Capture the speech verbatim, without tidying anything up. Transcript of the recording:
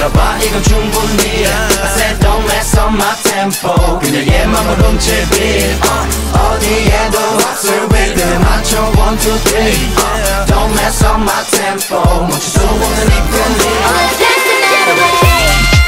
달려봐 이건 충분히 I said don't mess up my tempo 그녀의 맘을 훔칠 beat uh, 어디에도 없을 rhythm 맞춰 one two three uh, don't mess up my tempo 멈출 수 없는 이 분위기 Let's dance the night away.